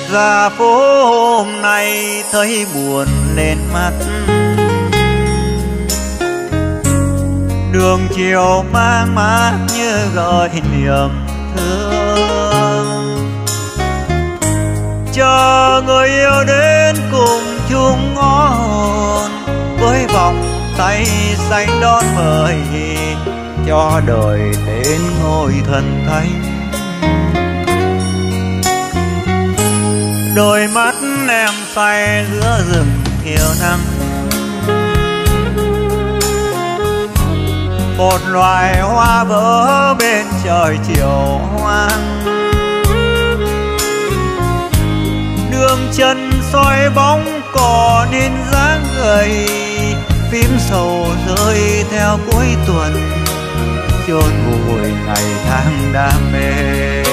Ra phố hôm nay thấy buồn lên mắt, đường chiều mang mát như gợi niềm thương. Chờ người yêu đến cùng chung ngõ hồn, với vòng tay xanh đón mời cho đời đến ngôi thần thánh. Đôi mắt em say giữa rừng thiều nắng, một loài hoa vỡ bên trời chiều hoang. Đường chân soi bóng cỏ nên dáng người, phím sầu rơi theo cuối tuần chôn vùi ngày tháng đam mê.